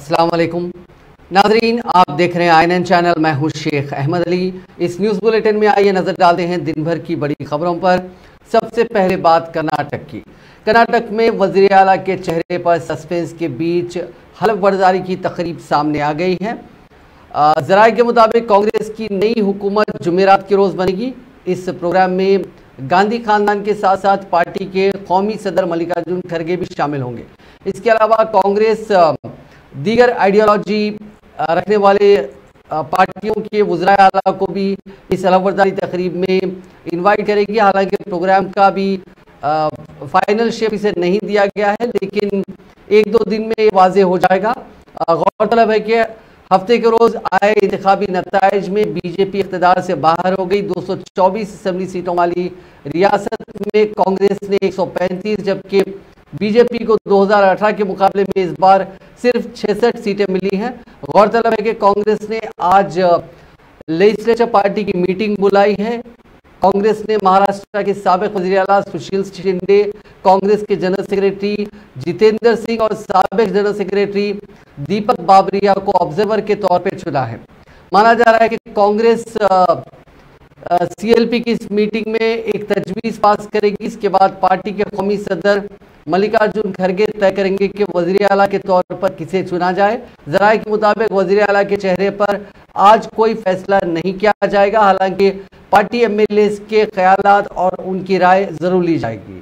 अस्सलाम वालेकुम नाजरीन, आप देख रहे हैं INN चैनल। मैं हूं शेख अहमद अली। इस न्यूज़ बुलेटिन में आइए नज़र डालते हैं दिन भर की बड़ी खबरों पर। सबसे पहले बात कर्नाटक की। कर्नाटक में वज़ीर आला के चेहरे पर सस्पेंस के बीच हलफ बर्दारी की तकरीब सामने आ गई है। ज़राए के मुताबिक कांग्रेस की नई हुकूमत जुमेरात के रोज़ बनेगी। इस प्रोग्राम में गांधी खानदान के साथ साथ पार्टी के कौमी सदर मल्लिकार्जुन खड़गे भी शामिल होंगे। इसके अलावा कांग्रेस दीगर आइडियोलॉजी रखने वाले पार्टियों के वज़ीर आला को भी इस हलफबर्दारी तकरीब में इनवाइट करेगी। हालांकि प्रोग्राम का भी फाइनल शेप इसे नहीं दिया गया है, लेकिन एक दो दिन में ये वाज़े हो जाएगा। गौरतलब है कि हफ्ते के रोज़ आए इंतखाबी नताइज में बीजेपी इक़्तिदार से बाहर हो गई। 224 असेंबली सीटों वाली रियासत में कांग्रेस ने 135, जबकि बीजेपी को 2018 के मुकाबले में इस बार सिर्फ 66 सीटें मिली हैं। गौरतलब है कि कांग्रेस ने आज लेजिस्लेचर पार्टी की मीटिंग बुलाई है। कांग्रेस ने महाराष्ट्र के साबिक वज़ीर आला सुशील शिंदे, कांग्रेस के जनरल सेक्रेटरी जितेंद्र सिंह और साबिक जनरल सेक्रेटरी दीपक बाबरिया को ऑब्जर्वर के तौर पर चुना है। माना जा रहा है कि कांग्रेस CLP की इस मीटिंग में एक तजवीज़ पास करेगी। इसके बाद पार्टी के कौमी सदर मल्लिकार्जुन खड़गे तय करेंगे कि वज़ीर आला के तौर पर किसे चुना जाए। ज़राए के मुताबिक वज़ीर आला के चेहरे पर आज कोई फैसला नहीं किया जाएगा। हालांकि पार्टी MLAs के ख्यालात और उनकी राय जरूर ली जाएगी।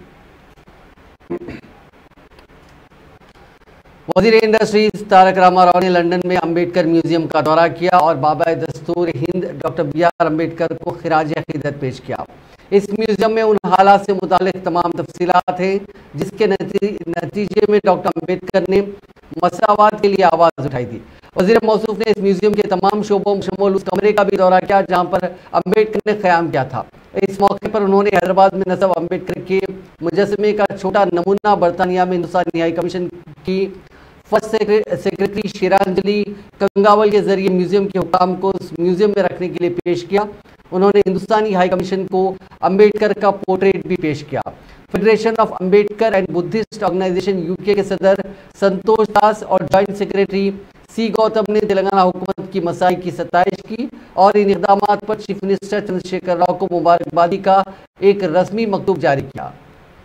वज़ीर इंडस्ट्रीज तारक रामाराव ने लंदन में अंबेडकर म्यूजियम का दौरा किया और बाबा दस्तूर हिंद डॉक्टर BR अम्बेडकर को खिराज अकीदत पेश किया। इस म्यूजियम में उन हालात से मुतालिक तमाम तफसीलात हैं जिसके नतीजे में डॉक्टर अम्बेडकर ने मसावात के लिए आवाज़ उठाई थी। वज़ीर मौसूफ ने इस म्यूजियम के तमाम शोबों शमूल उस कमरे का भी दौरा किया जहाँ पर अम्बेडकर ने क़याम किया था। इस मौके पर उन्होंने हैदराबाद में नस्ब अम्बेडकर के मुजस्समे का छोटा नमूना बरतानिया में हिंदुस्तानी हाई कमीशन की फर्स्ट सेक्रेटरी शेरांजलि कंगावल के जरिए म्यूजियम के हुकाम को उस म्यूजियम में रखने के लिए पेश किया। उन्होंने हिंदुस्तानी हाई कमीशन को अम्बेडकर का पोर्ट्रेट भी पेश किया। Federation of Ambedkar and Buddhist organisation UK के सदर संतोष दास और जॉइंट सेक्रेटरी C गौतम ने तेलंगाना हुकूमत की मसाई की सताइश की और इन इक़दामात पर चीफ मिनिस्टर चंद्रशेखर राव को मुबारकबादी का एक रस्मी मकतूब जारी किया।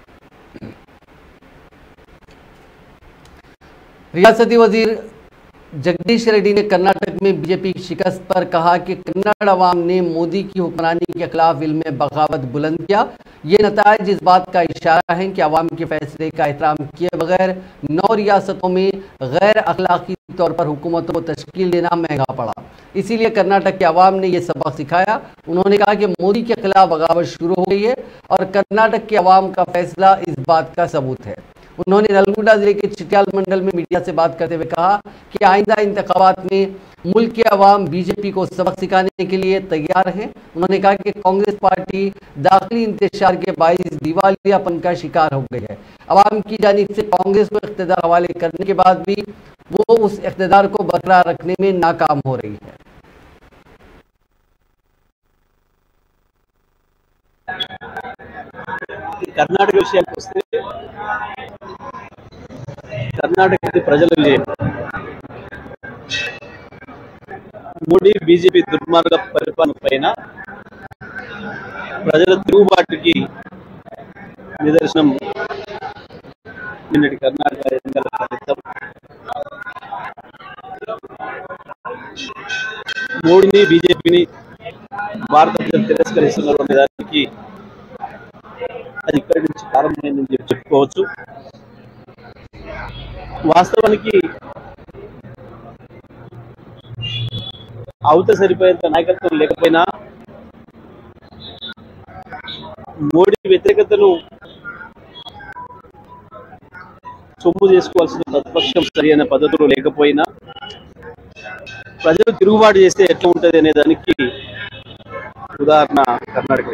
रियासती वजीर जगदीश रेड्डी ने कर्नाटक में बीजेपी की शिकस्त पर कहा कि कन्नड़ अवाम ने मोदी की हुक्मरानी के खिलाफ इल्म बगावत बुलंद किया। ये नताइज इस बात का इशारा है कि अवाम के फैसले का एहतराम किए बगैर 9 रियासतों में गैर अखलाकी तौर पर हुकूमतों को तश्कील देना महंगा पड़ा। इसीलिए कर्नाटक के अवाम ने यह सबक सिखाया। उन्होंने कहा कि मोदी के खिलाफ बगावत शुरू हो गई है और कर्नाटक के अवाम का फैसला इस बात का सबूत है। उन्होंने नलगुंडा जिले के चिटियाल मंडल में मीडिया से बात करते हुए कहा कि आइंदा इंतखाबात में मुल्क के अवाम बीजेपी को सबक सिखाने के लिए तैयार हैं। उन्होंने कहा कि कांग्रेस पार्टी दाखिली इंतशार के बाइस दिवालियापन का शिकार हो गई है। अवाम की जानिब से कांग्रेस को इख्तिदार हवाले करने के बाद भी वो उस इख्तिदार को बरकरार रखने में नाकाम हो रही है। कर्नाटक విషయానికి వస్తే కర్ణాటక ప్రజలు మోడీ బీజేపీ దుర్మార్గ పరిపాలన పైన ప్రజల తిరుగుబాటుకి నిదర్శనం నిన్నటి కర్ణాటక ఎన్నికల ఫలితం. మోడీని బీజేపీని భారత ప్రజలు తిరస్కరిస్తున్నారు అనే దానికి అది ఇక్కడి నుంచి ప్రారంభమైందని చెప్పుకోవచ్చు. వాస్తవానికి అవత సరిపోయేంత నాయకత్వం లేకపోయినా మోడీ వ్యతిరేకతను సొమ్ము చేసుకోవాల్సిన ప్రతిపక్షం సరి అయిన పద్ధతులు లేకపోయినా ప్రజలు తిరుగుబాటు చేస్తే ఎట్లా ఉంటుంది అనే దానికి ఉదాహరణ కర్ణాటక.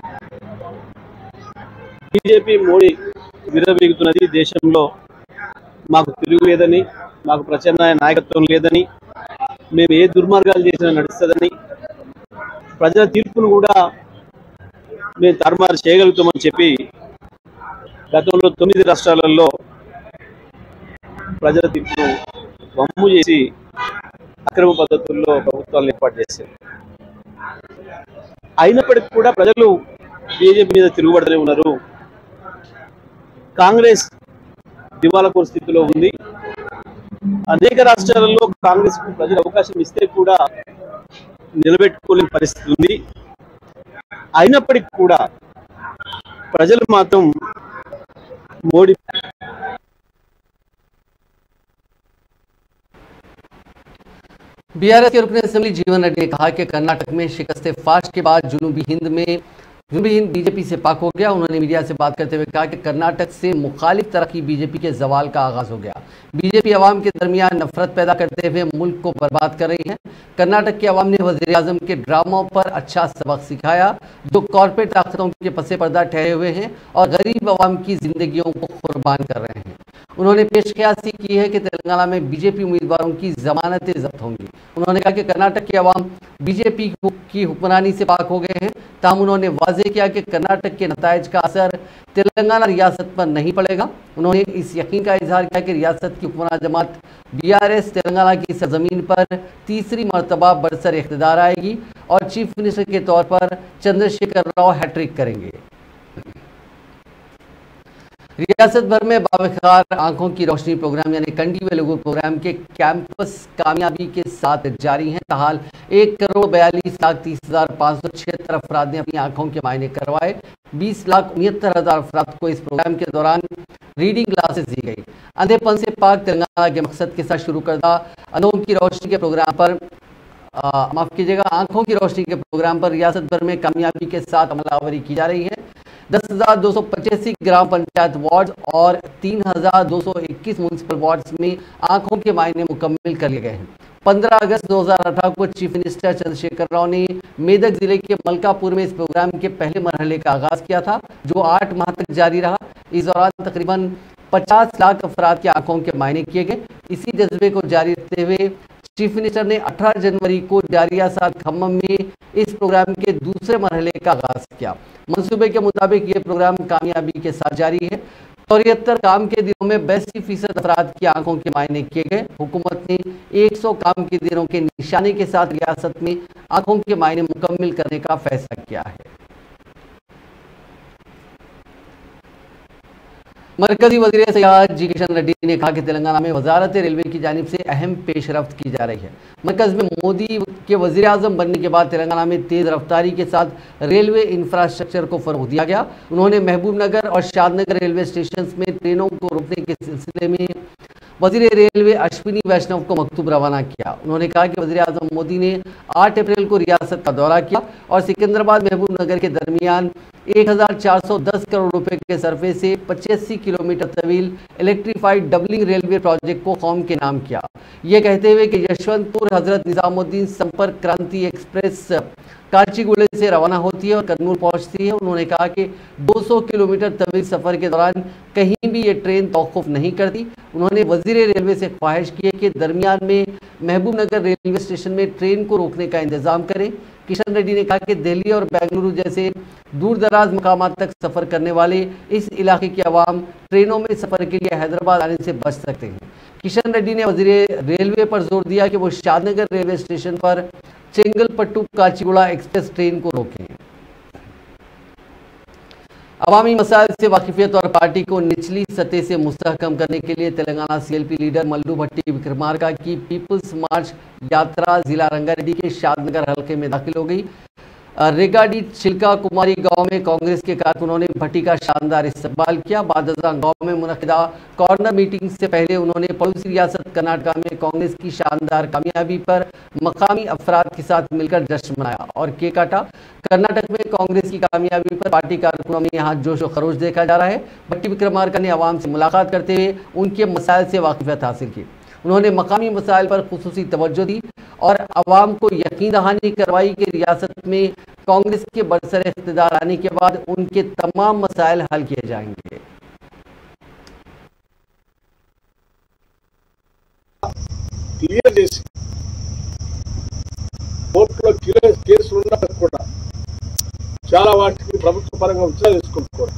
బీజేపీ మోడీ విర్రవీగుతున్నది దేశంలో మాకు తిరుగు లేదని, మాకు ప్రత్యామ్నాయ నాయకత్వం లేదని, మేము ఏ దుర్మార్గాలు చేసినా నడుస్తుందని, ప్రజల తీర్పును కూడా మేము తారుమారు చేయగలుగుతామని చెప్పి గతంలో 9 రాష్ట్రాలలో ప్రజల తీర్పును వమ్ము చేసి అక్రమ పద్ధతుల్లో ప్రభుత్వాలను ఏర్పాటు చేశారు. అయినప్పటికీ కూడా ప్రజలు బీజేపీ మీద తిరుగుబడుతూనే ఉన్నారు. కాంగ్రెస్ దివాలా పరిస్థితిలో ఉంది. అనేక రాష్ట్రాలలో కాంగ్రెస్ కు ప్రజలు అవకాశం ఇస్తే కూడా నిలబెట్టుకోలేని పరిస్థితి ఉంది. అయినప్పటికీ కూడా ప్రజలు మాత్రం మోడీ बीआरएस के रुकन असेंबली जीवन रेड्डी ने कहा कि कर्नाटक में शिकस्ते फाश के बाद जुनूबी हिंद बीजेपी से पाक हो गया। उन्होंने मीडिया से बात करते हुए कहा कि कर्नाटक से मुखालिफ तरक्की बीजेपी के जवाल का आगाज हो गया। बीजेपी अवाम के दरमियान नफरत पैदा करते हुए मुल्क को बर्बाद कर रही है। कर्नाटक के अवाम ने वजीर आजम के ड्रामों पर अच्छा सबक सिखाया जो कॉर्पोरेट ताकतों के पसे पर्दा ठहरे हुए हैं और गरीब अवाम की जिंदगियों को कुर्बान कर रहे हैं। उन्होंने पेशकयासी की है कि तेलंगाना में बीजेपी उम्मीदवारों की जमानतें जब्त होंगी। उन्होंने कहा कि कर्नाटक के अवाम बीजेपी की हुक्मरानी से पाक हो गए हैं। ताहम उन्होंने वाजे किया कि कर्नाटक के नताइज का असर तेलंगाना रियासत पर नहीं पड़ेगा। उन्होंने इस यकीन का इजहार किया कि रियासत की हुक्मरान जमात बीआरएस तेलंगाना की सरजमीन पर तीसरी मरतबा बरसर इख्तिदार आएगी और चीफ मिनिस्टर के तौर पर चंद्रशेखर राव हैट्रिक करेंगे। रियासत भर में बावखार आंखों की रोशनी प्रोग्राम यानी कंडी वेलुगु प्रोग्राम के कैंपस कामयाबी के साथ जारी हैं। ताहाल 1,42,30,576 अफराद ने अपनी आंखों के मायने करवाए। 20,69,000 अफराद को इस प्रोग्राम के दौरान रीडिंग क्लासेस दी गई। अंधेपन से पाक तेलंगाना के मकसद के साथ शुरू करदा आंखों की रोशनी के प्रोग्राम पर आंखों की रोशनी के प्रोग्राम पर रियासत भर में कामयाबी के साथ अमलावरी की जा रही है। 10,285 ग्राम पंचायत वार्ड और 3,221 म्यूनसिपल वार्ड्स में आंखों के मायने मुकम्मल कर लिए गए हैं। 15 अगस्त 2018 को चीफ मिनिस्टर चंद्रशेखर राव ने मेदक जिले के मलकापुर में इस प्रोग्राम के पहले मरहले का आगाज किया था जो 8 माह तक जारी रहा। इस दौरान तकरीबन 50 लाख अफराद की आंखों के मायने किए गए। इसी जज्बे को जारी रखते हुए चीफ मिनिस्टर ने 18 जनवरी को जारिया साथ खम्मम में इस प्रोग्राम के दूसरे मरहले का आगाज किया। मंसूबे के मुताबिक ये प्रोग्राम कामयाबी के साथ जारी है। 73 काम के दिनों में 82% अफराद की आंखों के मायने किए गए। हुकूमत ने 100 काम के दिनों के निशाने के साथ रियासत में आंखों के मायने मुकम्मल करने का फैसला किया है। मरकजी वजीर सयाहत जी किशन रेड्डी ने कहा कि तेलंगाना में वजारत रेलवे की जानिब से अहम पेशरफ्त की जा रही है। मरकज में मोदी के वजीर आजम बनने के बाद तेलंगाना में तेज़ रफ्तारी के साथ रेलवे इंफ्रास्ट्रक्चर को फरोग दिया गया। उन्होंने महबूब नगर और शादनगर रेलवे स्टेशन में ट्रेनों को रोकने के सिलसिले में वजीर रेलवे अश्विनी वैष्णव को मकतूब रवाना किया। उन्होंने कहा कि वजीर आजम मोदी ने 8 अप्रैल को रियासत का दौरा किया और सिकंदराबाद महबूब नगर के दरमियान 1,410 करोड़ रुपए के सरफे से 85 किलोमीटर तवील इलेक्ट्रीफाइड डबलिंग रेलवे प्रोजेक्ट को कौम के नाम किया। ये कहते हुए कि यशवंतपुर हजरत निजामुद्दीन संपर्क क्रांति एक्सप्रेस काचीगुड़े से रवाना होती है और कन्नूर पहुंचती है। उन्होंने कहा कि 200 किलोमीटर तवील सफ़र के दौरान कहीं भी ये ट्रेन तौक़ुफ़ नहीं करती। उन्होंने वजीर रेलवे से ख्वाहिश की है कि दरमियान में महबूब नगर रेलवे स्टेशन में ट्रेन को रोकने का इंतज़ाम करें। किशन रेड्डी ने कहा कि दिल्ली और बेंगलुरु जैसे दूर दराज मकामात तक सफ़र करने वाले इस इलाके के अवाम ट्रेनों में सफ़र के लिए हैदराबाद आने से बच सकते हैं। किशन रेड्डी ने वजीर रेलवे पर जोर दिया कि वो शादनगर रेलवे स्टेशन पर चेंगलपट्टू काचीगुड़ा एक्सप्रेस ट्रेन को रोकें। अवामी मसाइल से वाकिफियत और पार्टी को निचली सतह से मुस्तहकम करने के लिए तेलंगाना सीएलपी लीडर मल्लू भट्टी विक्रमार्का की पीपल्स मार्च यात्रा जिला रंगारेड्डी के शादनगर हल्के में दाखिल हो गई। रेगाडी चिल्का कुमारी गांव में कांग्रेस के कारकुनों ने भट्टी का शानदार इस्तकबाल किया। बादजा गांव में मुनक़िदा कॉर्नर मीटिंग से पहले उन्होंने पड़ोसी रियासत कर्नाटक में कांग्रेस की शानदार कामयाबी पर मकामी अफराद के साथ मिलकर जश्न मनाया और केक काटा। कर्नाटक में कांग्रेस की कामयाबी पर पार्टी कारकुनों में यहाँ जोश व खरोश देखा जा रहा है। भट्टी विक्रमार्का ने आवाम से मुलाकात करते हुए उनके मसाइल से वाकिफियत हासिल की। उन्होंने मकामी मसाइल पर खुसूसी तवज्जो दी और आवाम को यकीन दहानी करवाई कि रियासत में कांग्रेस के बरसर इख्तिदार आने के बाद उनके तमाम मसाइल हल किए जाएंगे। क्लियर చేసి కోర్టులో కేసులు ఉన్నప్పుడు కూడా చాలా వాటికి ప్రభుత్వ పరంగా ఉత్తరాలు తీసుకుంటున్నారు.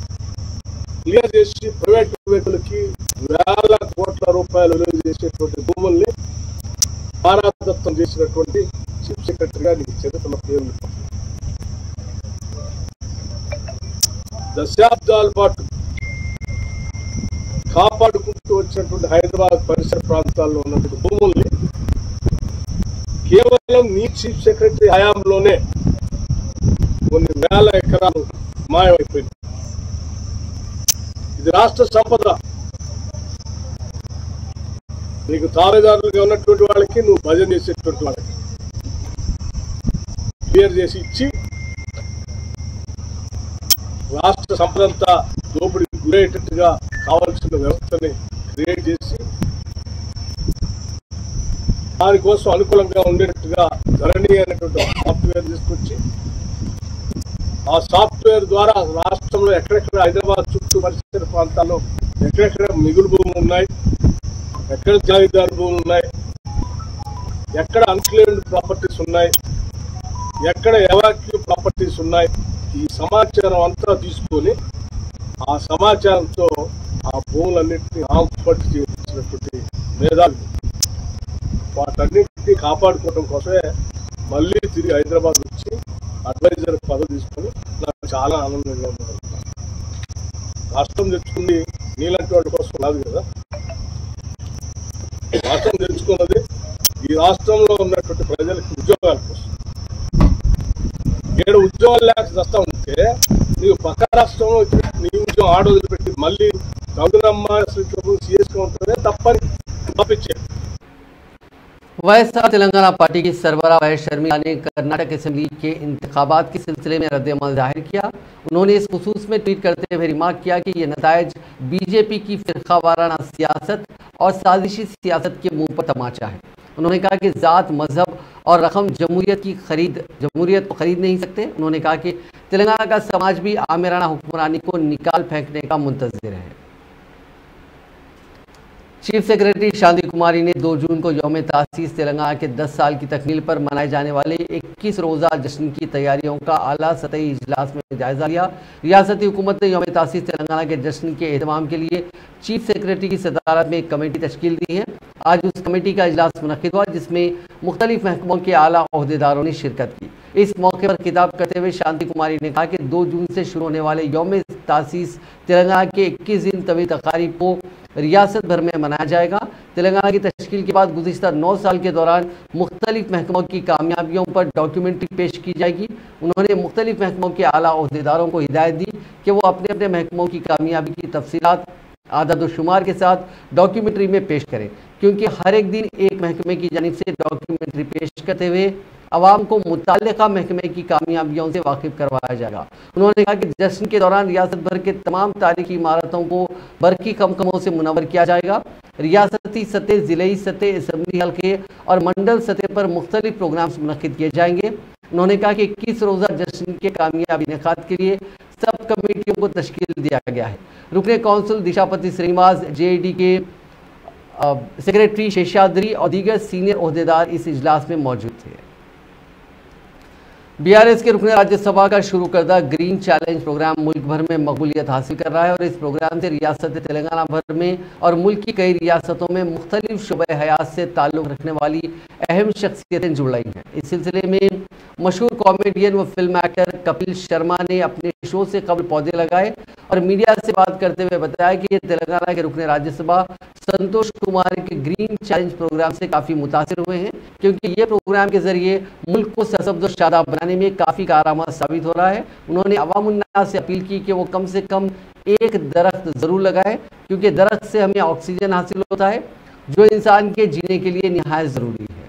క్లియర్ చేసి ప్రైవేట్ వ్యక్తులకి వేల కోట్ల రూపాయలు విలువ చేసేటువంటి దశాబ్దాల పాటు కాపాడుకుంటూ వచ్చినటువంటి హైదరాబాద్ పరిసర ప్రాంతాల్లో ఉన్నటువంటి భూముల్ని కేవలం నీ చీఫ్ సెక్రటరీ హయాంలోనే కొన్ని వేల ఎకరాలు మాయమైపోయింది. ఇది రాష్ట్ర సంపద. నీకు తావేదారులుగా ఉన్నటువంటి వాళ్ళకి, నువ్వు భజన చేసేటువంటి వాళ్ళకి క్లియర్ చేసి ఇచ్చి రాష్ట్ర సంపదంతా దోపిడీకి గురయ్యేటట్టుగా కావాల్సిన వ్యవస్థని క్రియేట్ చేసి దానికోసం అనుకూలంగా ఉండేటట్టుగా ధరణి అనేటువంటి సాఫ్ట్వేర్ తీసుకొచ్చి ఆ సాఫ్ట్వేర్ ద్వారా రాష్ట్రంలో ఎక్కడెక్కడ హైదరాబాద్ చుట్టూ పరిసర ప్రాంతాల్లో ఎక్కడెక్కడ మిగులు భూములు ఉన్నాయి, ఎక్కడ జాగీదారు భూములు ఉన్నాయి, ఎక్కడ అన్క్లెయిమ్డ్ ప్రాపర్టీస్ ఉన్నాయి, ఎక్కడ ఎవాక్యూ ప్రాపర్టీస్ ఉన్నాయి, ఈ సమాచారం అంతా తీసుకొని ఆ సమాచారంతో ఆ భూములన్నింటినీ ఆంపట్టి చేసినటువంటి మేధావులు వాటన్నింటినీ కాపాడుకోవడం కోసమే మళ్ళీ తిరిగి హైదరాబాద్ వచ్చి అడ్వైజర్ పదవి తీసుకొని నాకు చాలా ఆనందంగా ఉంది. రాష్ట్రం తెచ్చుకుంది నీలాంటి వాటి కోసం కాదు కదా. రాష్ట్రం తెచ్చుకున్నది ఈ రాష్ట్రంలో ఉన్నటువంటి ప్రజలకు ఉద్యోగాల కోసం. 7 ఉద్యోగాలు లేక వస్తా ఉంటే నీకు పక్క రాష్ట్రంలో నీ ఉద్యోగం ఆడోదులు పెట్టి మళ్ళీ గౌరమ్మ సీఎస్గా ఉంటుందే తప్పని పంపించారు. वैसा तेलंगाना पार्टी की सरबराह वाय शर्मिला ने कर्नाटक असेंबली के इंतखाबात के सिलसिले में रद्द-ए-अमल जाहिर किया। उन्होंने इस खुसूस में ट्वीट करते हुए रिमार्क किया कि ये नतायज बीजेपी की फिरकावाराना सियासत और साजिशी सियासत के मुंह पर तमाचा है। उन्होंने कहा कि ज़ात, मजहब और रकम जमहूरियत को खरीद नहीं सकते। उन्होंने कहा कि तेलंगाना का समाज भी आमिराना हुक्मरानी को निकाल फेंकने का मुंतज़िर है। चीफ सेक्रेटरी शांति कुमारी ने 2 जून को यौम तासीस तेलंगाना के 10 साल की तकमील पर मनाए जाने वाले 21 रोज़ा जश्न की तैयारियों का आला सतही इजलास में जायजा लिया। रियासती हुकूमत ने यौम तासीस तेलंगाना के जश्न के एहतमाम के लिए चीफ सेक्रेटरी की सदारत में एक कमेटी तश्कील दी है। आज उस कमेटी का इजलास मुनक्किद हुआ जिसमें मुख्तलिफ महकमों के आला ओहदेदारों ने शिरकत की। इस मौके पर खिताब करते हुए शांति कुमारी ने कहा कि 2 जून से शुरू होने वाले यौम तासीस तेलंगाना के 21 दिन तवील तकारीब को रियासत भर में मनाया जाएगा। तेलंगाना की तश्कील के बाद गुज़िश्ता 9 साल के दौरान मुख्तलिफ महकमों की कामयाबियों पर डॉक्यूमेंट्री पेश की जाएगी। उन्होंने मुख्तलिफ महकमों के आला ओहदेदारों को हिदायत दी कि वो अपने अपने महकमों की कामयाबी की तफसीलात आदद शुमार के साथ डॉक्यूमेंट्री में पेश करें, क्योंकि हर एक दिन एक महकमे की जानिब से डॉक्यूमेंट्री पेश करते हुए आवाम को मुताल्लिका महकमे की कामयाबियों से वाकिफ करवाया जाएगा। उन्होंने कहा कि जश्न के दौरान रियासत भर के तमाम तारीखी इमारतों को बरकी कमकमों से मुनव्वर किया जाएगा। रियासती सतह, ज़िले सतह, असम्बली हल्के और मंडल सतह पर मुख्तलिफ प्रोग्राम्स मुनक्किद किए जाएंगे। उन्होंने कहा कि 21 रोज़ा जश्न के कामयाब इनेकाद के लिए सब कमेटियों को तश्कील दिया गया है। रुकने कौंसिल दिशापति श्रीनिवास, JD के सेक्रेटरी शेषाद्री और दीगर सीनियर ओहदेदार इस इजलास में मौजूद थे। BRS के रुकन राज्यसभा का शुरू करदा ग्रीन चैलेंज प्रोग्राम मुल्क भर में मकबूलियत हासिल कर रहा है और इस प्रोग्राम से रियासत तेलंगाना भर में और मुल्क की कई रियासतों में मुख्तलिफ शुबे हयात से ताल्लुक़ रखने वाली अहम शख्सियतें जुड़ रही हैं। इस सिलसिले में मशहूर कॉमेडियन व फिल्म एक्टर कपिल शर्मा ने अपने शो से कबल पौधे लगाए और मीडिया से बात करते हुए बताया कि ये तेलंगाना के रुकन राज्यसभा संतोष कुमार के ग्रीन चैलेंज प्रोग्राम से काफ़ी मुतासिर हुए हैं, क्योंकि ये प्रोग्राम के ज़रिए मुल्क को सरसब्ज़ और शादाब बनाने में काफ़ी कारआमद साबित हो रहा है। उन्होंने अवामुन्नास से अपील की कि वो कम से कम एक दरख्त ज़रूर लगाए, क्योंकि दरख्त से हमें ऑक्सीजन हासिल होता है जो इंसान के जीने के लिए निहायत ज़रूरी है।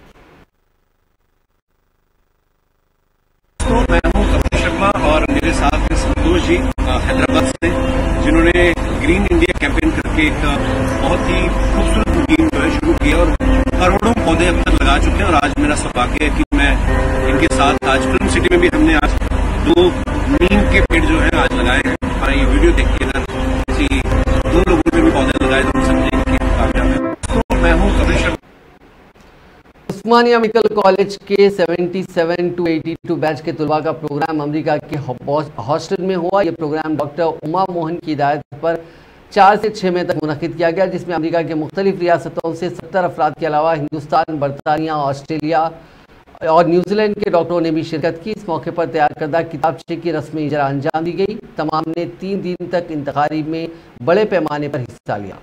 तो मैं हूं कपिल शर्मा और मेरे साथ हैं संतोष जी हैदराबाद से, जिन्होंने ग्रीन इंडिया कैंपेन करके एक बहुत ही खूबसूरत मुहिम जो है शुरू की और करोड़ों पौधे अब तक लगा चुके हैं। और आज मेरा सौभाग्य है कि मैं इनके साथ आज फिल्म सिटी में भी हमने आज 2 नीम के पेड़ जो है आज लगाए हैं। हमारा ये वीडियो देखिएगा, किसी 2 लोगों ने भी पौधे लगाए तो हम समझेंगे कि कामयाब है। तो मैं हूँ कपिल शर्मा। उस्मानिया मेडिकल कॉलेज के 77 to 82 बैच के तलबा का प्रोग्राम अमेरिका के हॉस्टल में हुआ। ये प्रोग्राम डॉक्टर उमा मोहन की हिदायत पर 4 से 6 मई तक मुनक्किद किया गया, जिसमें अमेरिका के मुख्तलिफ रियासतों से 70 अफराद के अलावा हिंदुस्तान, बरतानिया, ऑस्ट्रेलिया, और न्यूजीलैंड के डॉक्टरों ने भी शिरकत की। इस मौके पर तैयार करदा किताबचे की रस्मी इजरा अंजाम दी गई। तमाम ने 3 दिन तक इंतखाब में बड़े पैमाने पर हिस्सा लिया।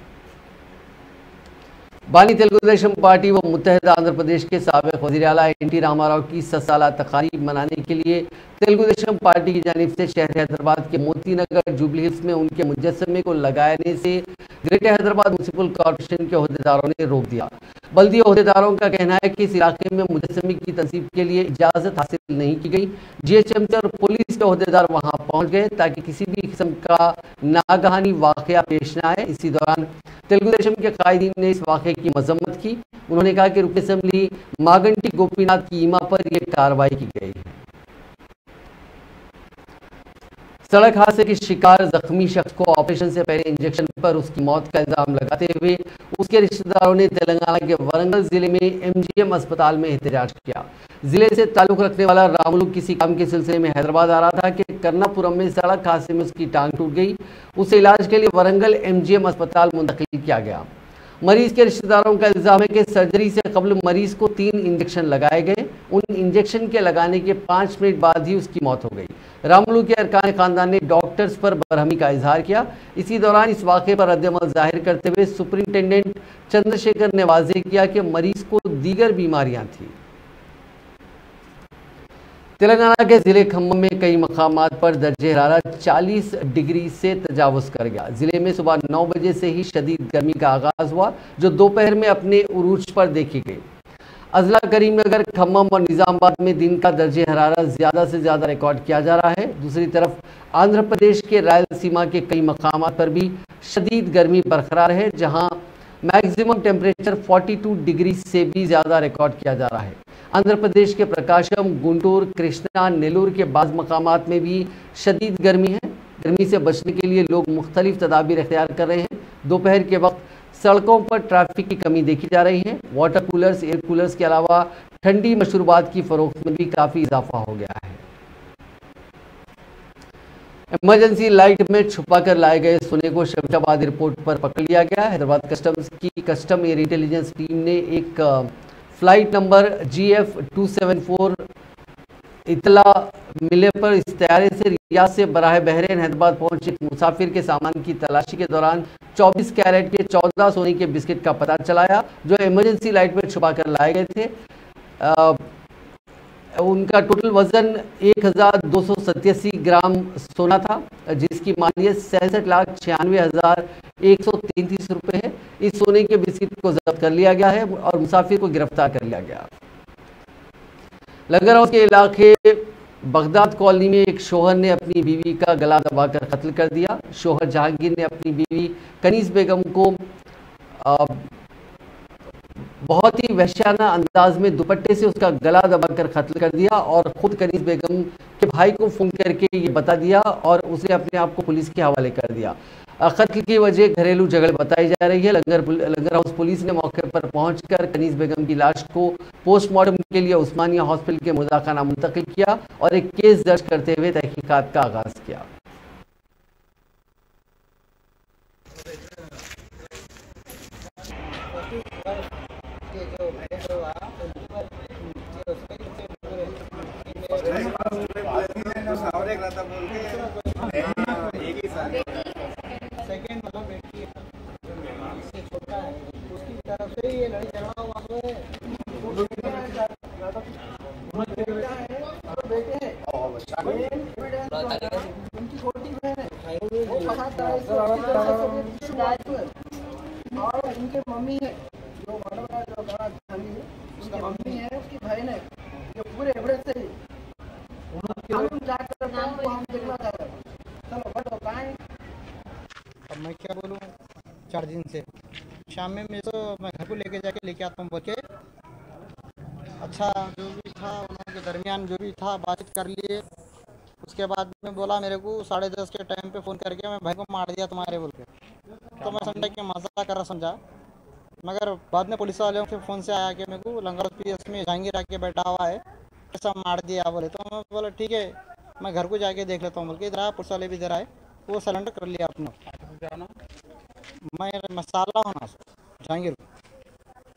बानी तेलुगुदेशम पार्टी व मुत्तहिदा आंध्र प्रदेश के साबिक वज़ीर आला एनटी रामाराव की 100 साला तकारीब मनाने के लिए तेलुगुदेशम पार्टी की जानिब से शहर हैदराबाद के मोती नगर जुबली हिल्स में उनके मुजस्समे को लगाने से ग्रेटर हैदराबाद म्युनिसिपल कॉर्पोरेशन के अहदेदारों ने रोक दिया। बल्दिया अहदेदारों का कहना है कि इस इलाके में मुजस्समे की तंसीब के लिए इजाज़त हासिल नहीं की गई। जीएचएमसी और पुलिस के अहदेदार वहां पहुंच गए ताकि किसी भी किस्म का नागहानी वाक़या पेश न आए। इसी दौरान तेलुगुदेशम के कायदीन ने इस वाक़े की मजम्मत की। उन्होंने कहा कि रुकन असेंबली मागंटी गोपीनाथ की ईमा पर यह कार्रवाई की गई है। सड़क हादसे के शिकार जख्मी शख्स को ऑपरेशन से पहले इंजेक्शन पर उसकी मौत का इल्जाम लगाते हुए उसके रिश्तेदारों ने तेलंगाना के वरंगल जिले में एमजीएम अस्पताल में एहतजाज किया। जिले से ताल्लुक रखने वाला रामुलू किसी काम के सिलसिले में हैदराबाद आ रहा था कि कर्नापुरम में सड़क हादसे में उसकी टांग टूट गई। उसे इलाज के लिए वरंगल एमजीएम अस्पताल मुंतकिल किया गया। मरीज के रिश्तेदारों का इल्जाम है कि सर्जरी से कबल मरीज को 3 इंजेक्शन लगाए गए। उन इंजेक्शन के लगाने के 5 मिनट बाद ही उसकी मौत हो गई। रामुलू के अरकान खानदान ने डॉक्टर्स पर बरहमी का इजहार किया। इसी दौरान इस वाक़े पर रद्द-ए-अमल जाहिर करते हुए सुपरिंटेंडेंट चंद्रशेखर ने वाज़ेह किया कि मरीज को दीगर बीमारियां थी। तेलंगाना के जिले खम्मम में कई मकामात पर दर्जे हरारत 40 डिग्री से तजावुज़ कर गया। जिले में सुबह 9 बजे से ही शदीद गर्मी का आगाज़ हुआ जो दोपहर में अपने उरूज पर देखी गई। अजला करीमनगर, खम्मम और निज़ामाबाद में दिन का दर्जे हरारत ज़्यादा से ज़्यादा रिकॉर्ड किया जा रहा है। दूसरी तरफ आंध्र प्रदेश के रायलसीमा के कई मकामात पर भी शदीद गर्मी बरकरार है जहाँ मैक्सिमम टेम्परेचर 42 डिग्री से भी ज़्यादा रिकॉर्ड किया जा रहा है। आंध्र प्रदेश के प्रकाशम, गुंटूर, कृष्णा, नेल्लूर के बाज़ मकामात में भी शदीद गर्मी है। गर्मी से बचने के लिए लोग मुख्तलिफ तदाबीर इख्तियार कर रहे हैं। दोपहर के वक्त सड़कों पर ट्रैफिक की कमी देखी जा रही है। वाटर कूलर्स, एयर कूलर्स के अलावा ठंडी मशरूबात की फरोख्त में भी काफ़ी इजाफा हो गया है। इमरजेंसी लाइट में छुपा कर लाए गए सोने को शमशाबाद एयरपोर्ट पर पकड़ लिया गया। हैदराबाद कस्टम्स की कस्टम एयर इंटेलिजेंस टीम ने एक फ्लाइट नंबर GF274 इतला मिलने पर इस तैयारे से रियाद से बराह बहरीन हैदराबाद पहुंचे एक मुसाफिर के सामान की तलाशी के दौरान 24 कैरेट के 14 सोने के बिस्किट का पता चलाया जो इमरजेंसी लाइट में छुपा कर लाए गए थे। उनका टोटल वजन 1287 ग्राम सोना था जिसकी मालियत 66,96,133 रुपये है। इस सोने के बिस्किट को जब्त कर लिया गया है और मुसाफिर को गिरफ्तार कर लिया गया। लंगर हाउस के इलाके बगदाद कॉलोनी में एक शोहर ने अपनी बीवी का गला दबाकर कत्ल कर दिया। शोहर जहांगीर ने अपनी बीवी कनीज बेगम को बहुत ही वहशियाना अंदाज में दुपट्टे से उसका गला दबाकर कत्ल कर दिया और खुद कनीज बेगम के भाई को फोन करके ये बता दिया और उसने अपने आप को पुलिस के हवाले कर दिया। कत्ल की वजह घरेलू झगड़े बताई जा रही है। लंगर हाउस पुलिस ने मौके पर पहुंचकर कनीज बेगम की लाश को पोस्टमार्टम के लिए उस्मानिया हॉस्पिटल के मुर्दाखाना मुंतकिल किया और एक केस दर्ज करते हुए तहकीकात का आगाज किया। और उनके मम्मी है जो उसका मम्मी है, उसकी बहन है, जो पूरे एवरेज से ही जाकर हम देखना चाह रहे। चलो बैठो। अब मैं क्या बोलूँ, 4 दिन से शाम में मैं घर को लेके आता हूँ बोल के अच्छा जो भी था उनके दरमियान जो भी था बातचीत कर लिए। उसके बाद में बोला मेरे को 10:30 के टाइम पे फ़ोन करके मैं भाई को मार दिया तुम्हारे बोल के। तो मैं समझा कि मज़ा कर रहा समझा, मगर बाद में पुलिस वालों के फ़ोन से आया कि मेरे को लंगर PS में जहांगीर आके बैठा हुआ है, ऐसा मार दिया बोले। तो मैं बोला ठीक है मैं घर को जाके देख लेता हूँ बोल के। इधर आया, पुलिस वाले भी इधर आए, वो सरेंडर कर लिया अपना। मैं मसाला हूँ ना जहांगीर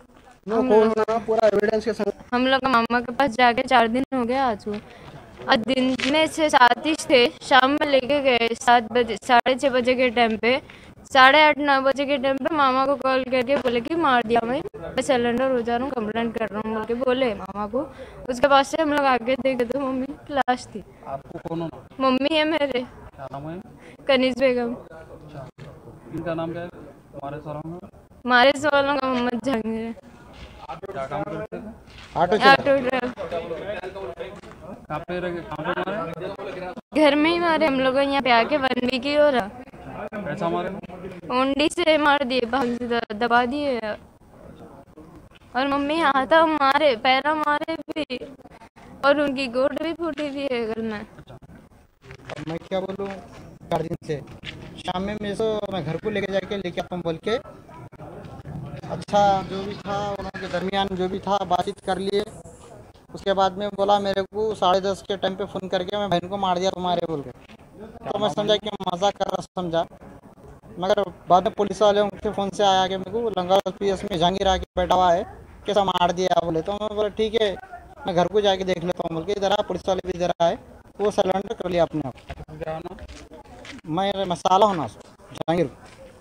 पूरा एविडेंस के संग हम लोग मामा के पास जाके 4 दिन हो गए आज वो। और दिन में से 7 थे, शाम में लेके गए 7 बजे 6:30 बजे के टाइम पे, 8:30-9 बजे के टाइम पे मामा को कॉल करके बोले कि मार दिया मैं सिलेंडर हो जा रहा हूँ, कंप्लेंट कर रहा हूँ बोल के बोले मामा को। उसके बाद से हम लोग आगे देखे तो मम्मी की लाश थी। आपको कौन? मम्मी है मेरे। क्या नाम है? कनीज बेगम। इनका नाम क्या है? हमारे सरों हमारे सवालों का मोहम्मद जहांगीर है। क्या काम करते थे? Auto driver. कहाँ पे मारे? घर में ही मारे हम लोग, यहाँ पे आके 1 वीक ही हो रहा। कैसा मारे? ओंडी से मार दिए, भाग से दबा दिए। और मम्मी हाथा मारे, पैरा मारे भी, और उनकी गोड़ भी फूटी हुई है घर में। मैं क्या बोलूँ, 4 दिन से शाम में मैं घर को लेके आता हूँ बोल के। अच्छा जो भी था उनके दरमियान जो भी था बातचीत कर लिए। उसके बाद में बोला मेरे को 10:30 के टाइम पे फ़ोन करके मैं बहन को मार दिया तुम्हारे बोल के। तो मैं समझा कि मजाक कर रहा समझा, मगर बाद में पुलिस वाले उनके फ़ोन से आया कि मेरे को लंगर PS में जहांगीर आके बैठा हुआ है, कैसा मार दिया बोले। तो मैं बोला ठीक है मैं घर को जाके देख लेता हूँ बोल के। इधर आया, पुलिस वाले भी इधर आए, वो सरेंडर कर लिया अपने आप। मैं मसाला होना जहांगीर।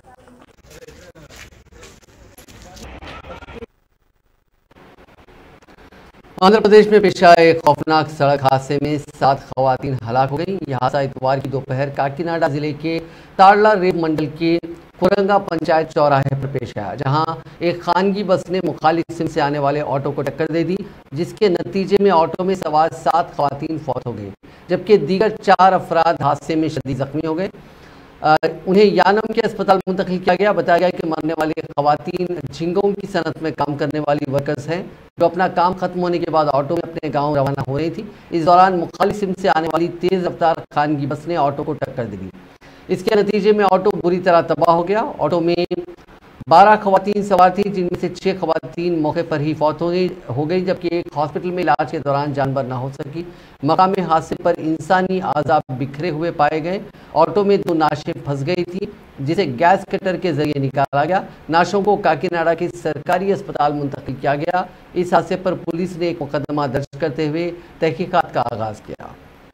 आंध्र प्रदेश में पेश आए खौफनाक सड़क हादसे में 7 खवातीन हलाक हो गई। यह हादसा इतवार की दोपहर काकीनाडा जिले के ताड़ला रेव मंडल के कुरंगा पंचायत चौराहे पर पेश आया, जहां एक खानगी बस ने मुखालिफ सिम से आने वाले ऑटो को टक्कर दे दी, जिसके नतीजे में ऑटो में सवार 7 खवातीन फौत हो गई, जबकि दीगर 4 अफराद हादसे में शदीद जख्मी हो गए। उन्हें यानम के अस्पताल मुंतकिल किया गया। बताया गया कि मरने वाली खवातीन झिंगों की सनत में काम करने वाली वर्कर्स हैं, जो अपना काम खत्म होने के बाद ऑटो में अपने गांव रवाना हो रही थी। इस दौरान मुखालिफ सिम से आने वाली तेज रफ्तार खानगी बस ने ऑटो को टक्कर दे दी। इसके नतीजे में ऑटो बुरी तरह तबाह हो गया। ऑटो में 12 खवातीन सवार थी, जिनमें से 6 खवातीन मौके पर ही फौत हो गई, जबकि एक हॉस्पिटल में इलाज के दौरान जान बर न हो सकी। मकामी हादसे पर इंसानी आज़ाब बिखरे हुए पाए गए। ऑटो में 2 नाशें फंस गई थी, जिसे गैस कटर के जरिए निकाला गया। नाशों को काकीनाडा के सरकारी अस्पताल मुंतकिल किया गया। इस हादसे पर पुलिस ने एक मुकदमा दर्ज करते हुए तहकीकात का आगाज किया।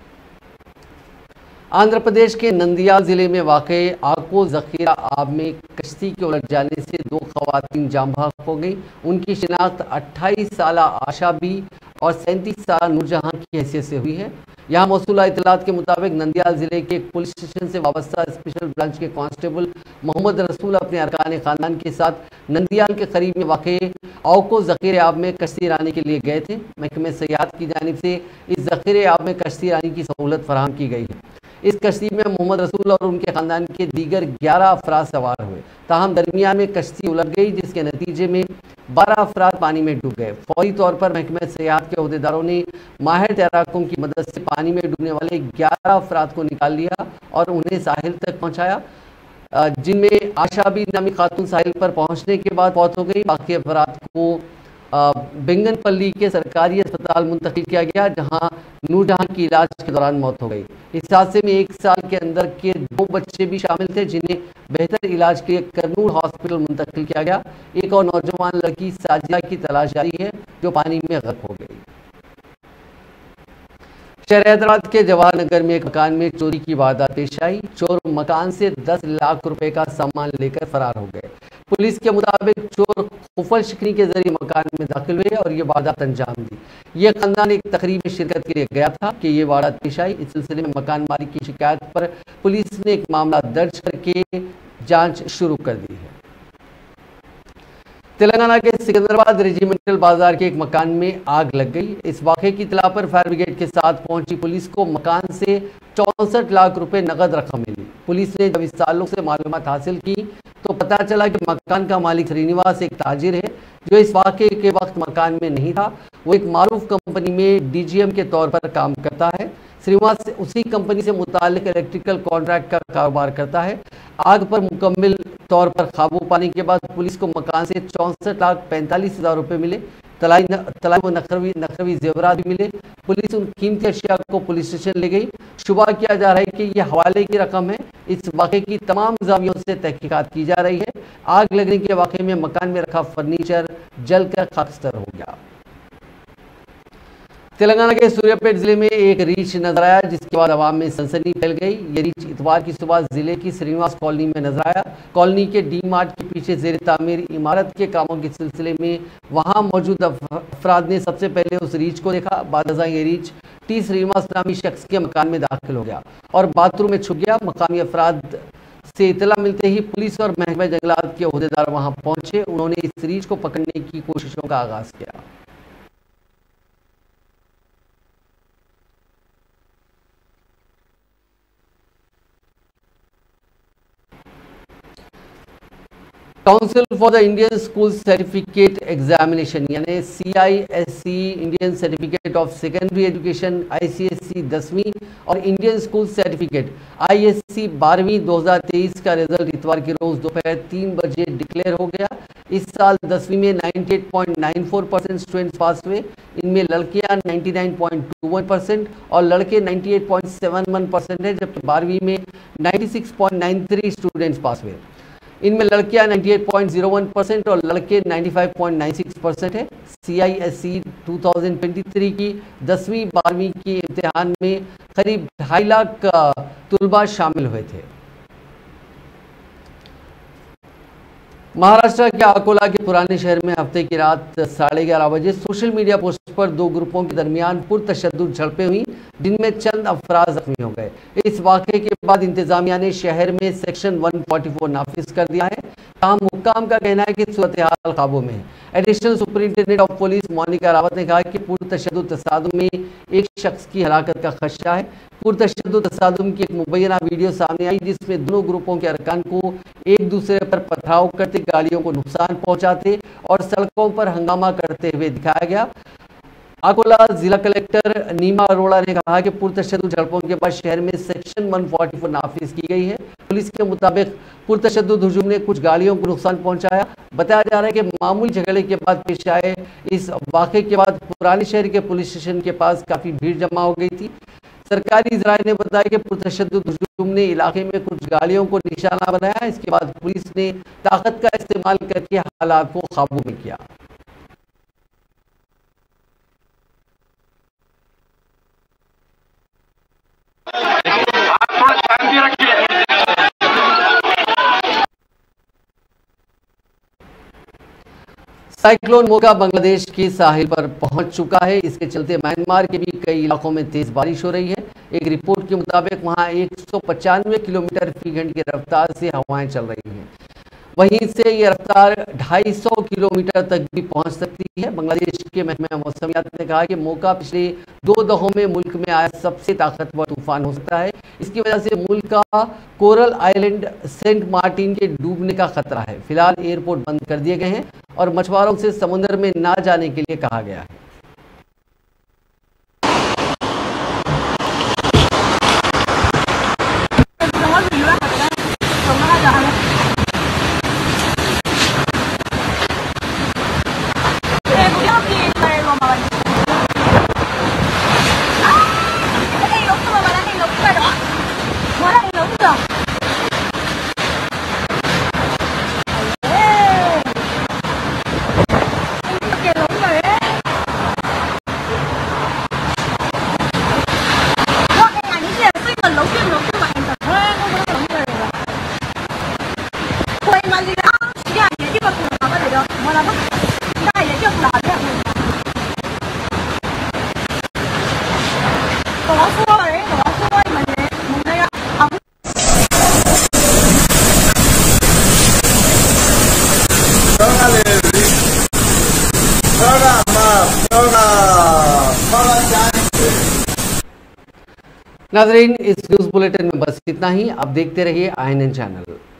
आंध्र प्रदेश के नंदियाल जिले में वाक़े आको जखीरा आब में कश्ती के उलट जाने से 2 खवातीन जाम बहक हो गई। उनकी शिनाख्त 28 साल आशा बी और 37 साल नूरजहां की हैसियत से हुई है। यहाँ मौसूला इतलात के मुताबिक नंदियाल जिले के एक पुलिस स्टेशन से वाबस्ता स्पेशल ब्रांच के कांस्टेबल मोहम्मद रसूल अपने अरकान खानदान के साथ नंदियाल के करीब में वाक़े आको ज़ख़ीरे आब में कश्ती रानी के लिए गए थे। महकमे सयाहत की जानिब से इस ज़ख़ीरे आब में कश्ती रानी की सहूलत फराहम की गई है। इस कश्ती में मोहम्मद रसूल और उनके ख़ानदान के दीगर 11 अफराद सवार हुए। ताहम दरमियान में कश्ती उलट गई, जिसके नतीजे में 12 अफराद पानी में डूब गए। फौरी तौर पर महकमे सयाहत के अहदेदारों ने माहिर तैराकों की मदद से पानी में डूबने वाले 11 अफराद को निकाल लिया और उन्हें साहिल तक पहुँचाया, जिनमें आशा बी नामी खातून साहिल पर पहुँचने के बाद फौत हो गई। बाकी अफराद को बेंगनपल्ली के सरकारी अस्पताल मुंतकिल किया गया, जहां नूरजहां की इलाज के दौरान मौत हो गई। इस हादसे में 1 साल के अंदर के 2 बच्चे भी शामिल थे, जिन्हें बेहतर इलाज के लिए करनूल हॉस्पिटल मुंतकिल किया गया। एक और नौजवान लड़की साजिया की तलाश जारी है, जो पानी में गर्क हो गई। शहर हैदराबाद के जवाहर नगर में एक मकान में चोरी की वारदात पेश आई। चोर मकान से 10 लाख रुपए का सामान लेकर फरार हो गए। पुलिस के मुताबिक चोर खुफल शिकनी के जरिए मकान में दाखिल हुए और ये वारदात अंजाम दी। ये खानदान एक तकरीब में शिरकत के लिए गया था कि ये वारदात पेश आई। इस सिलसिले में मकान मालिक की शिकायत पर पुलिस ने एक मामला दर्ज करके जांच शुरू कर दी है। तेलंगाना के सिकंदराबाद रेजिमेंटल बाजार के एक मकान में आग लग गई। इस वाक़े की इत्तला पर फायर ब्रिगेड के साथ पहुंची पुलिस को मकान से 64 लाख रुपए नकद रकम मिली। पुलिस ने जब इस ताल्लुक से मालूमात हासिल की तो पता चला कि मकान का मालिक श्रीनिवास एक ताजिर है, जो इस वाक़े के वक्त मकान में नहीं था। वो एक मारूफ कंपनी में DGM के तौर पर काम करता है। श्रीनिवास उसी कंपनी से मुताल्लिक इलेक्ट्रिकल कॉन्ट्रैक्ट का कारोबार करता है। आग पर मुकम्मल तौर पर काबू पाने के बाद पुलिस को मकान से 64,45,000 रुपये मिले। तलाई व नखरवी जेवरात भी मिले। पुलिस उन कीमती अशिया को पुलिस स्टेशन ले गई। शुबा किया जा रहा है कि यह हवाले की रकम है। इस वाक़े की तमाम ज़ावियों से तहकीकात की जा रही है। आग लगने के वाकये में मकान में रखा फर्नीचर जलकर खाकस्तर हो गया। तेलंगाना के सूर्यापेट जिले में एक रीछ नजर आया, जिसके बाद अवाम में सनसनी फैल गई। ये रीछ इतवार की सुबह जिले की श्रीनिवास कॉलोनी में नजर आया। कॉलोनी के डी मार्ट के पीछे जेर तामीर इमारत के कामों के सिलसिले में वहां मौजूद अफराद ने सबसे पहले उस रीछ को देखा। बादशाह ये रीछ टी श्रीनिवास नामी शख्स के मकान में दाखिल हो गया और बाथरूम में छुप गया। मकामी अफराद से इतला मिलते ही पुलिस और महकमा जंगलात के ओहदेदार वहां पहुंचे। उन्होंने इस रीछ को पकड़ने की कोशिशों का आगाज किया। Council for the Indian school certificate examination यानी CISE Indian certificate of secondary education ICSE 10वीं और इंडियन स्कूल सर्टिफिकेट ISC 12वीं 2023 का रिजल्ट इतवार के रोज दोपहर 3 बजे डिक्लेयर हो गया। इस साल 10वीं में 98.94% स्टूडेंट्स पास हुए। इनमें लड़कियां 99.21% और लड़के 98.71% है, जबकि 12वीं में 96.93 स्टूडेंट्स पास हुए। इनमें लड़कियां 98.01% और लड़के 95.96% है। CISE 2023 की 10वीं 12वीं की इम्तिहान में करीब 2.5 लाख तुलबा शामिल हुए थे। महाराष्ट्र के अकोला के पुराने शहर में हफ्ते की रात 11:30 बजे सोशल मीडिया पोस्ट पर दो ग्रुपों के दरमियान पुरतशद्दुद झड़पें हुई, जिनमें चंद अफराद जख्मी हो गए। इस वाक़े के बाद इंतजामिया ने शहर में सेक्शन 144 नाफिज कर दिया है। तमाम हुक्काम का कहना है कि सूरत हाल काबू में है। Additional superintendent of police Monika Rawat ने कहा कि पुरतशद्दुद तसादुम में एक शख्स की हलाकत का खदशा है। पुरतशद्दुद तसादुम की एक मुबैना वीडियो सामने आई, जिसमें दोनों ग्रुपों के अरकान को एक दूसरे पर पथराव करते, गाड़ियों को नुकसान पहुंचाते और सड़कों पर हंगामा करते हुए दिखाया गया। अकोला जिला कलेक्टर नीमा अरोड़ा ने कहा कि पुरतशद्दुद झड़पों के बाद शहर में सेक्शन 144 नाफिज की गई है। पुलिस के मुताबिक पुरतशद्दुद हुजूम ने कुछ गाड़ियों को नुकसान पहुंचाया। बताया जा रहा है कि मामूली झगड़े के बाद पेश आए इस वाक़े के बाद पुराने शहर के पुलिस स्टेशन के पास काफ़ी भीड़ जमा हो गई थी। सरकारी ज़राए ने बताया कि पुरतशद्दुद हुजूम ने इलाके में कुछ गाड़ियों को निशाना बनाया। इसके बाद पुलिस ने ताकत का इस्तेमाल करके हालात को काबू में किया। साइक्लोन मोका बांग्लादेश के साहिल पर पहुंच चुका है। इसके चलते म्यांमार के भी कई इलाकों में तेज बारिश हो रही है। एक रिपोर्ट के मुताबिक वहां 195 किलोमीटर फी घंटे की रफ्तार से हवाएं चल रही हैं। वहीं से ये रफ्तार 250 किलोमीटर तक भी पहुंच सकती है। बांग्लादेश के महकमा मौसमियात ने कहा कि मोका पिछले 2 दहाकों में मुल्क में आया सबसे ताकतवर तूफान हो सकता है। इसकी वजह से मुल्क का कोरल आइलैंड सेंट मार्टिन के डूबने का खतरा है। फिलहाल एयरपोर्ट बंद कर दिए गए हैं और मछुआरों से समुद्र में ना जाने के लिए कहा गया है। नाज़रीन, इस न्यूज़ बुलेटिन में बस इतना ही। आप देखते रहिए INN चैनल।